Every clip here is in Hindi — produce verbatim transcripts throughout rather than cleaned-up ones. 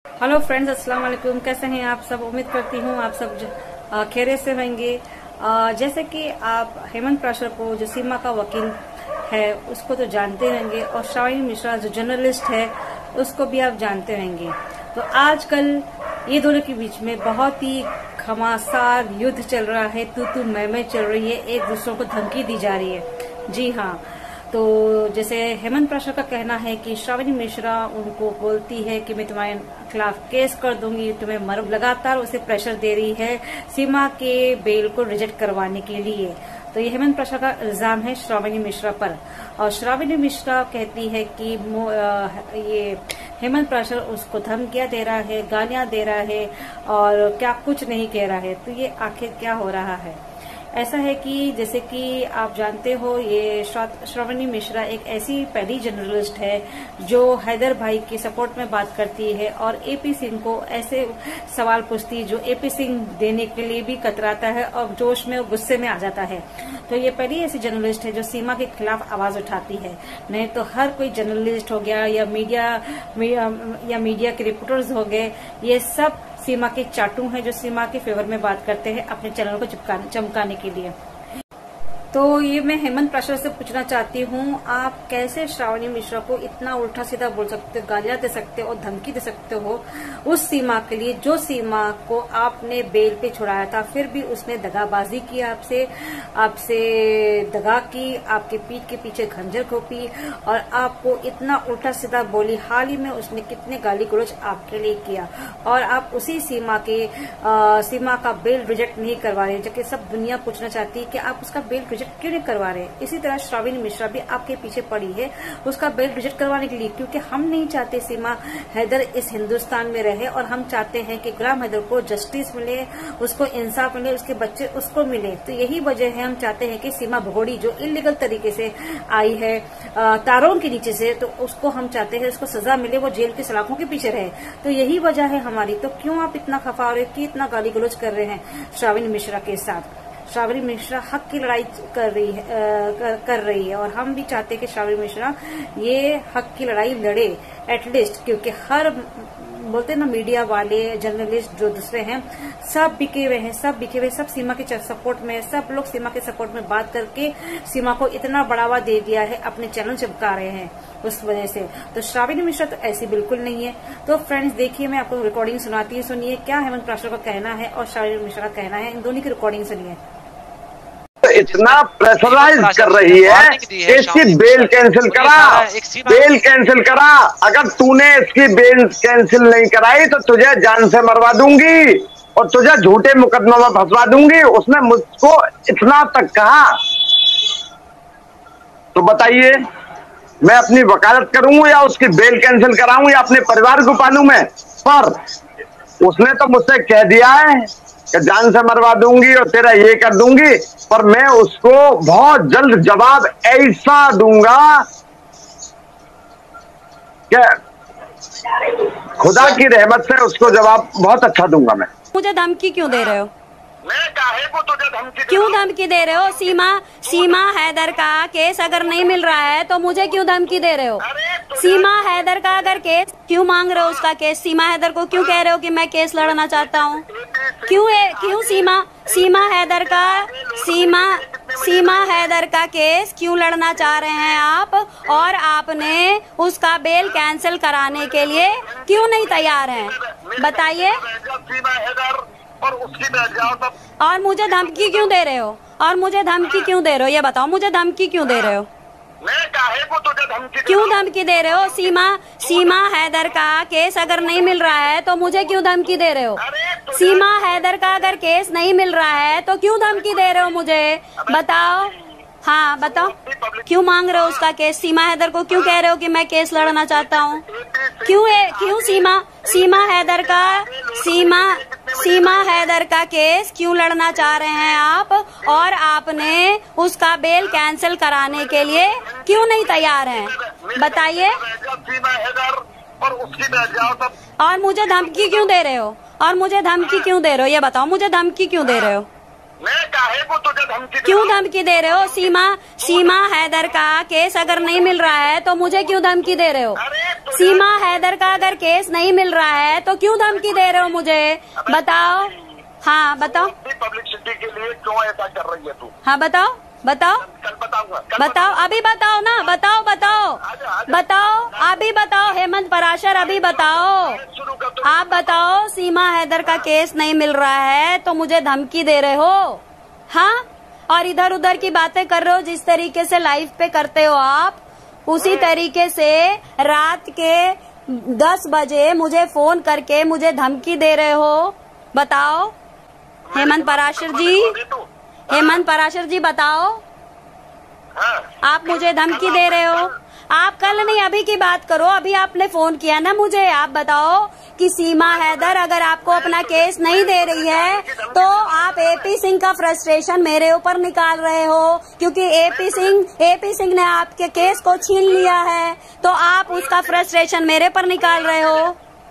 हेलो फ्रेंड्स, अस्सलाम वालेकुम। कैसे हैं आप सब? उम्मीद करती हूँ आप सब खैरियत से होंगे। जैसे कि आप हेमंत प्राशर को, जो सीमा का वकील है, उसको तो जानते होंगे, और श्रावणी मिश्रा जो जर्नलिस्ट है उसको भी आप जानते होंगे। तो आजकल ये दोनों के बीच में बहुत ही घमासान युद्ध चल रहा है, तू तू मैं मैं चल रही है, एक दूसरों को धमकी दी जा रही है। जी हाँ, तो जैसे हेमंत प्राशर का कहना है कि श्रावणी मिश्रा उनको बोलती है कि मैं तुम्हारे खिलाफ केस कर दूंगी, तुम्हें मर लगातार उसे प्रेशर दे रही है सीमा के बेल को रिजेक्ट करवाने के लिए। तो ये हेमंत प्राशर का इल्जाम है श्रावणी मिश्रा पर, और श्रावणी मिश्रा कहती है कि ये हेमंत प्राशर उसको धमकियां दे रहा है, गालियां दे रहा है और क्या कुछ नहीं कह रहा है। तो ये आखिर क्या हो रहा है? ऐसा है कि जैसे कि आप जानते हो, ये श्रावणी मिश्रा एक ऐसी पहली जर्नलिस्ट है जो हैदर भाई के सपोर्ट में बात करती है और एपी सिंह को ऐसे सवाल पूछती है जो एपी सिंह देने के लिए भी कतराता है और जोश में और गुस्से में आ जाता है। तो ये पहली ऐसी जर्नलिस्ट है जो सीमा के खिलाफ आवाज उठाती है। नहीं तो हर कोई जर्नलिस्ट हो गया या मीडिया या मीडिया के रिपोर्टर्स हो गए, ये सब सीमा के चाटू हैं जो सीमा के फेवर में बात करते हैं अपने चैनल को चमकाने के लिए। तो ये मैं हेमंत प्राशर से पूछना चाहती हूँ, आप कैसे श्रावणी मिश्रा को इतना उल्टा सीधा बोल सकते हो, गालियां दे सकते हो और धमकी दे सकते हो उस सीमा के लिए जो सीमा को आपने बेल पे छुड़ाया था, फिर भी उसने दगाबाजी की, आपसे आपसे दगा की, आपके पीठ के पीछे खंजर घोंपी और आपको इतना उल्टा सीधा बोली। हाल ही में उसने कितने गाली गलौज आपके लिए किया और आप उसी सीमा के आ, सीमा का बेल रिजेक्ट नहीं करवा रहे, जबकि सब दुनिया पूछना चाहती है कि आप उसका बेल रिजेक्ट क्यों नहीं करवा रहे। इसी तरह श्रावणी मिश्रा भी आपके पीछे पड़ी है उसका बेल रिजेक्ट करवाने के लिए, क्योंकि हम नहीं चाहते सीमा हैदर इस हिंदुस्तान में रहे और हम चाहते हैं कि गुलाम हैदर को जस्टिस मिले, उसको इंसाफ मिले, उसके बच्चे उसको मिले। तो यही वजह है हम चाहते हैं कि सीमा भगोड़ी जो इलीगल तरीके से आई है तारों के नीचे से, तो उसको हम चाहते हैं उसको सजा मिले, वो जेल की सलाखों के पीछे रहे। तो यही वजह है हमारी। तो क्यों आप इतना खफा हो रहे, कि इतना गाली गलौज कर रहे हैं श्रावणी मिश्रा के साथ? श्रावणी मिश्रा हक की लड़ाई कर रही है कर, कर रही है और हम भी चाहते हैं कि श्रावणी मिश्रा ये हक की लड़ाई लड़े एटलीस्ट, क्योंकि हर बोलते ना मीडिया वाले, जर्नलिस्ट जो दूसरे हैं, सब बिके हुए हैं, सब बिके हुए, सब सीमा के सपोर्ट में, सब लोग सीमा के सपोर्ट में बात करके सीमा को इतना बढ़ावा दे दिया है, अपने चैनल चिपका रहे हैं उस वजह से। तो श्रावणी मिश्रा तो ऐसी बिल्कुल नहीं है। तो फ्रेंड्स देखिए, मैं आपको रिकॉर्डिंग सुनाती हूँ, सुनिए क्या हेमंत प्राशर का कहना है और श्रावणी मिश्रा का कहना है, इन दोनों की रिकॉर्डिंग सुनिए। इतना प्रेशराइज कर रही है, इसकी बेल कैंसिल करा, बेल कैंसिल करा। अगर तूने इसकी बेल कैंसिल नहीं कराई तो तुझे जान से मरवा दूंगी और तुझे झूठे मुकदमा में फंसवा दूंगी। उसने मुझको इतना तक कहा। तो बताइए, मैं अपनी वकालत करूं या उसकी बेल कैंसिल कराऊं या अपने परिवार को पालूं मैं? पर उसने तो मुझसे कह दिया है कि जान से मरवा दूंगी और तेरा ये कर दूंगी, पर मैं उसको बहुत जल्द जवाब ऐसा दूंगा कि खुदा की रहमत से उसको जवाब बहुत अच्छा दूंगा। मैं मुझे धमकी क्यों दे रहे हो? मैं काहे को तुझे धमकी क्यों धमकी दे रहे हो? सीमा सीमा हैदर का केस अगर नहीं मिल रहा है तो मुझे क्यों धमकी दे रहे हो? सीमा हैदर का अगर केस क्यों मांग रहे हो? उसका केस सीमा हैदर को क्यों कह रहे हो कि मैं केस लड़ना चाहता हूँ? क्यों है क्यों सीमा सीमा हैदर का सीमा सीमा हैदर का केस क्यों लड़ना चाह रहे हैं आप? और आपने उसका बेल कैंसिल कराने के लिए क्यों नहीं तैयार हैं? बताइए। और उसकी बैठ जाओ तब। और मुझे धमकी क्यों दे रहे हो? और मुझे धमकी क्यों दे रहे हो? ये बताओ, मुझे धमकी क्यों दे रहे हो? मैं काहे को तुझे धमकी क्यों धमकी दे रहे हो? सीमा सीमा हैदर का केस अगर नहीं मिल रहा है तो मुझे क्यों धमकी दे रहे हो? सीमा हैदर का अगर केस नहीं मिल रहा है तो क्यों धमकी दे रहे हो मुझे? बताओ। हाँ बताओ, क्यों मांग रहे हो उसका केस? सीमा हैदर को क्यों कह रहे हो कि मैं केस लड़ना चाहता हूँ? क्यों है क्यों सीमा सीमा हैदर का सीमा सीमा हैदर का केस क्यों लड़ना चाह रहे हैं आप? और आपने उसका बेल कैंसिल कराने के लिए क्यों नहीं तैयार हैं? बताइए। और उसकी बैठ जाओ तब। और मुझे धमकी क्यों दे रहे हो? और मुझे धमकी क्यों दे रहे हो? ये बताओ, मुझे धमकी क्यों दे रहे हो? मैं काहे वो तुझे धमकी दे क्यों धमकी दे रहे हो? सीमा सीमा हैदर का केस अगर नहीं मिल रहा है तो मुझे क्यों धमकी दे रहे हो? सीमा हैदर का अगर केस नहीं मिल रहा है तो क्यों धमकी दे रहे हो मुझे? बताओ। हाँ बताओ। पब्लिसिटी के लिए क्यों ऐसा कर रही है तू? हाँ बताओ बताओ कल बताऊंगा। बताओ अभी बताओ ना, बताओ बताओ बताओ अभी बताओ। हेमंत पराशर अभी बताओ, आप बताओ। सीमा हैदर का केस नहीं मिल रहा है तो मुझे धमकी दे रहे हो? हाँ, और इधर उधर की बातें कर रहे हो जिस तरीके से लाइव पे करते हो आप, उसी तरीके से रात के दस बजे मुझे फोन करके मुझे धमकी दे रहे हो। बताओ हेमंत पराशर जी, हेमंत पराशर जी बताओ। आप मुझे धमकी दे रहे हो? आप कल नहीं अभी की बात करो, अभी आपने फोन किया ना मुझे। आप बताओ कि सीमा हैदर अगर आपको अपना केस नहीं दे रही है तो आप एपी सिंह का फ्रस्ट्रेशन मेरे ऊपर निकाल रहे हो, क्योंकि एपी सिंह एपी सिंह ने आपके केस को छीन लिया है तो आप उसका फ्रस्ट्रेशन मेरे पर निकाल रहे हो।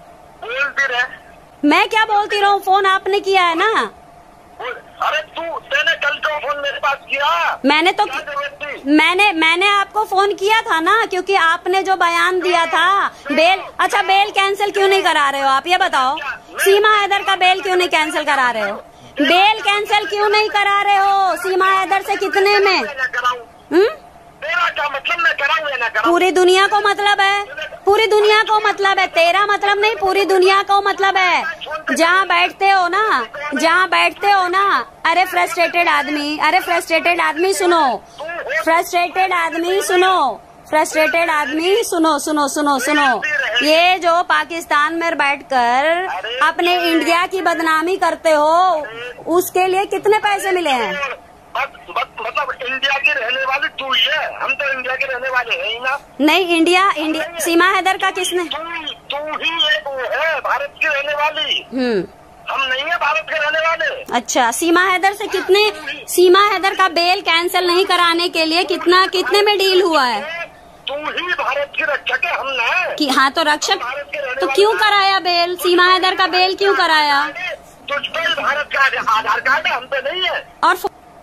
मैं क्या बोलती रहूं? फोन आपने किया है ना। अरे तू तेने कल क्यों फोन मेरे पास किया? मैंने तो मैंने मैंने आपको फोन किया था ना, क्योंकि आपने जो बयान दिया था बेल। अच्छा, बेल कैंसिल क्यों नहीं करा रहे हो आप? ये बताओ, सीमा हैदर का बेल क्यों नहीं कैंसिल करा रहे हो? बेल कैंसिल क्यों नहीं करा रहे हो? सीमा हैदर से कितने में? हम्म तेरा क्या मतलब? मैं कराऊं या ना कराऊं? पूरी दुनिया को मतलब है, पूरी दुनिया को मतलब है। तेरा मतलब नहीं, पूरी दुनिया को मतलब है। जहाँ बैठते हो ना, जहाँ बैठते हो ना, अरे फ्रस्ट्रेटेड आदमी, अरे फ्रस्ट्रेटेड आदमी सुनो, फ्रस्ट्रेटेड आदमी सुनो, फ्रस्ट्रेटेड आदमी सुनो सुनो सुनो सुनो। ये जो पाकिस्तान में बैठकर अपने इंडिया की बदनामी करते हो, उसके लिए कितने पैसे मिले हैं? मतलब इंडिया के रहने वाले तू ही है, हम तो इंडिया के रहने वाले हैं ही ना। नहीं, इंडिया इंडिया सीमा हैदर का किसने? तू तू ही एक वो है भारत की रहने वाली। हम्म हम नहीं है भारत के रहने वाले। अच्छा, सीमा हैदर से कितने, सीमा हैदर का बेल कैंसिल नहीं कराने के लिए कितना कितने में डील हुआ है? तू ही भारत की रक्षक है, हम ना कि हाँ तो रक्षक, तो क्यों कराया बेल? सीमा हैदर का बेल क्यों कराया? तुझ पर भारत का आधार कार्ड है, हम पे नहीं है। और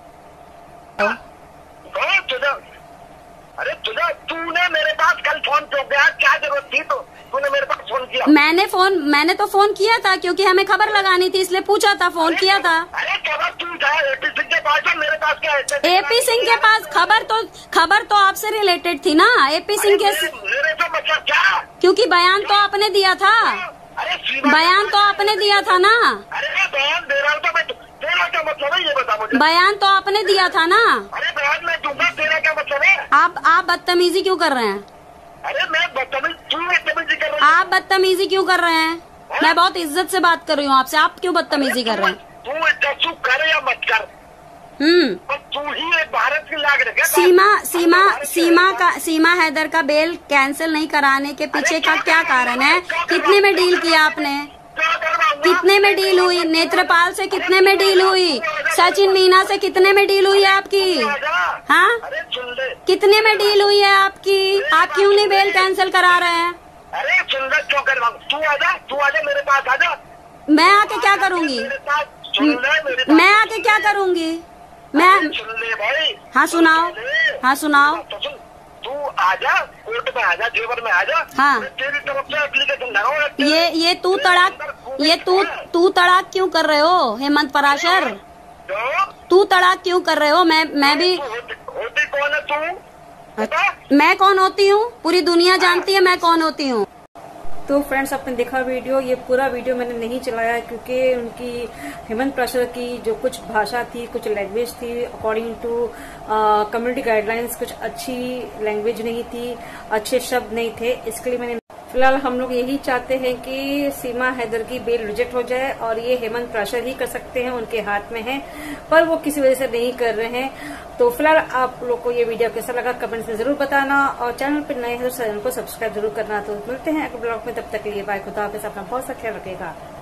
तुझे, अरे तुझे, तूने मेरे पास कल फोन क्यों किया? क्या जरूरत थी? तो तूने मेरे पास फोन किया? मैंने फोन मैंने तो फोन किया था क्योंकि हमें खबर लगानी थी, इसलिए पूछा था, फोन किया था। अरे खबर तू था एपी सिंह के पास, मेरे पास क्या है? एपी सिंह के पास खबर तो खबर तो आपसे रिलेटेड थी ना, एपी सिंह के। मेरे तो मतलब क्या? क्योंकि बयान तो आपने दिया था, बयान तो आपने दिया था ना। अरे बयान दे रहा हूँ तो मैं, तेरा क्या मतलब है ये बता मुझे? बयान तो आपने दिया था ना। अरे बयान मैं दूंगा, तेरा क्या मतलब है? आप आप बदतमीजी क्यों कर रहे हैं? अरे मैं बदतमीज, तू बदतमीजी कर रहा है। आप बदतमीजी क्यों कर रहे हैं? मैं बहुत इज्जत से बात कर रही हूँ आपसे, आप क्यों बदतमीजी कर रहे हैं? तू इज्जत कर या मत कर, हम्म तू ही एक भारत की नागरिक है। सीमा सीमा सीमा का सीमा हैदर का बेल कैंसिल नहीं कराने के पीछे का क्या कारण है? कितने में डील किया आपने? कितने में डील हुई? नेत्रपाल से कितने में डील हुई? सचिन मीना से कितने में डील हुई है आपकी? हाँ, कितने में डील हुई है आपकी? आप क्यों नहीं बेल कैंसिल करा रहे हैं? अरे सुंदर क्यों करवाऊं? तू आजा, तू आजा मेरे पास आजा। मैं आके क्या करूँगी? मैं आके क्या करूँगी? मैं भाई, हाँ सुनाओ, हाँ सुनाओ। तू आजा, कोर्ट में आजा, जेवर में आजा। हाँ, तेरी तरफ से एप्लीकेशन लगाओ। ये ये तू तड़ाक ये तू तू तड़ाक क्यों कर रहे हो हेमंत पराशर? तू तड़ाक क्यों कर रहे हो? मैं मैं भी होती कौन है तू? मैं कौन होती हूँ? पूरी दुनिया जानती है मैं कौन होती हूँ। तो फ्रेंड्स, आपने देखा वीडियो, ये पूरा वीडियो मैंने नहीं चलाया क्योंकि उनकी हेमंत पराशर की जो कुछ भाषा थी, कुछ लैंग्वेज थी, अकॉर्डिंग टू कम्युनिटी गाइडलाइंस कुछ अच्छी लैंग्वेज नहीं थी, अच्छे शब्द नहीं थे। इसके लिए मैंने, फिलहाल हम लोग यही चाहते हैं कि सीमा हैदर की बेल रिजेक्ट हो जाए और ये हेमंत पराशर ही कर सकते हैं, उनके हाथ में है, पर वो किसी वजह से नहीं कर रहे हैं। तो फिलहाल आप लोग को ये वीडियो कैसा लगा कमेंट्स में जरूर बताना, और चैनल पर नए हैं तो चैनल को सब्सक्राइब जरूर करना। तो मिलते हैं अगले ब्लॉग में, तब तक के लिए बाय, खुदा हाफिज़, अपना बहुत सा ख्याल रखेगा।